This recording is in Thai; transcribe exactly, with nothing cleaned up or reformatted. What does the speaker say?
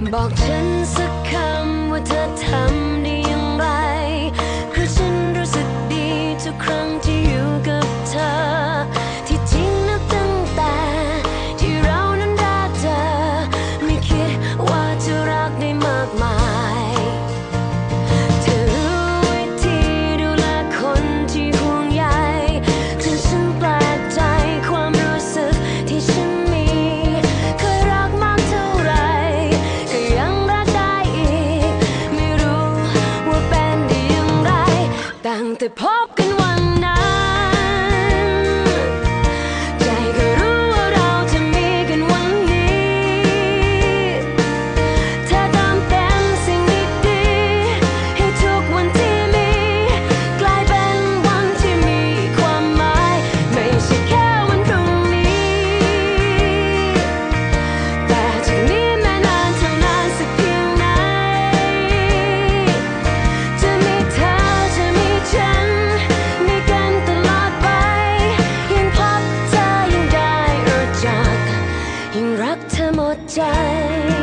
บอกฉันสักคำว่าเธอทำได้อย่างไรเพราะฉันรู้สึกดีทุกครั้งที่อยู่กับเธอที่จริงนับตั้งแต่ที่เรานั้นรักเธอไม่คิดว่าจะรักได้มากมายเธอรู้วิธีดูแลคนที่ห่วงใยจนฉันแปลกใจความรู้สึกที่ฉันมีเคยรักมากเท่าไรก็ยังรักได้อีกไม่รู้ว่าเป็นได้อย่างไรตั้งแต่พบกันวันนั้นใจก็รู้ว่าเราจะมีกันวันนี้เธอตามเต็มสิ่งดีๆให้ทุกวันที่มีกลายเป็นวันที่มีความหมายไม่ใช่แค่วันพรุ่งนี้แต่จากนี้แม้นานเท่านานสักเพียงไหนจะมีเธอจะมีฉันมีกันตลอดไปยิ่งพบเธอยิ่งได้รู้จักยิ่งรักเธอหมดใจ